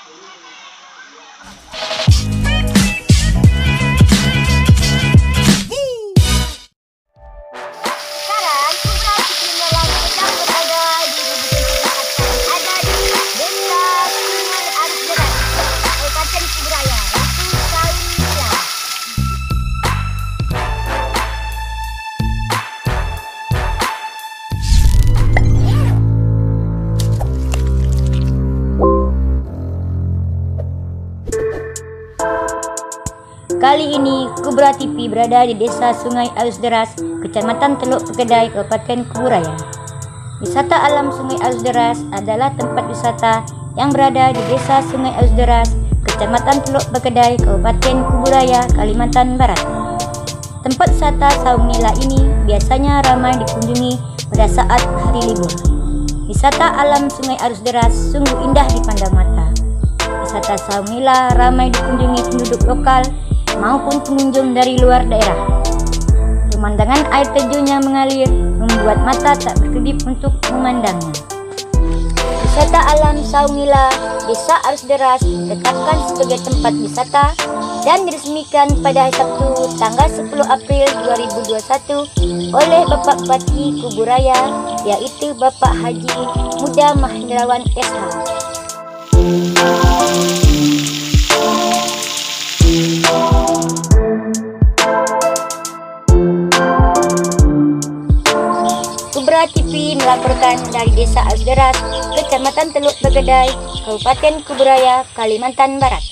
Kali ini Kubra TV berada di Desa Sungai Arus Deras, Kecamatan Teluk Pekedai, Kabupaten Kuburaya. Wisata alam Sungai Arus Deras adalah tempat wisata yang berada di Desa Sungai Arus Deras, Kecamatan Teluk Pekedai, Kabupaten Kuburaya, Kalimantan Barat. Tempat wisata Saung Nila ini biasanya ramai dikunjungi pada saat hari libur. Wisata alam Sungai Arus Deras sungguh indah dipandang mata. Wisata Saung Nila ramai dikunjungi penduduk lokal maupun pengunjung dari luar daerah. Pemandangan air terjunnya mengalir membuat mata tak berkedip untuk memandangnya. Wisata alam Saung Nila Desa Arus Deras ditetapkan sebagai tempat wisata dan diresmikan pada hari Sabtu tanggal 10 April 2021 oleh Bapak Bupati Kuburaya, yaitu Bapak Haji Muda Mahendrawan SH. Kubra TV melaporkan dari Desa Arus Deras, Kecamatan Teluk Pekedai, Kabupaten Kuburaya, Kalimantan Barat.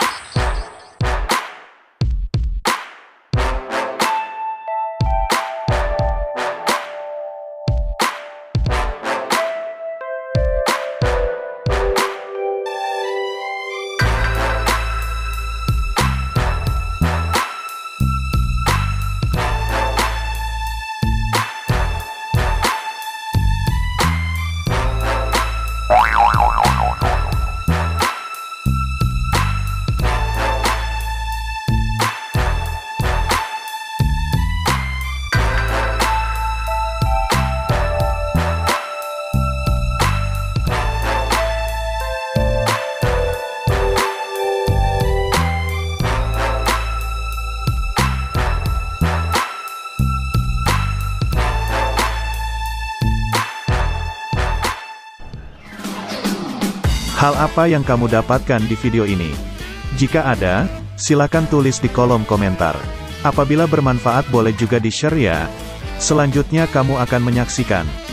Hal apa yang kamu dapatkan di video ini? Jika ada, silakan tulis di kolom komentar. Apabila bermanfaat boleh juga di-share ya. Selanjutnya kamu akan menyaksikan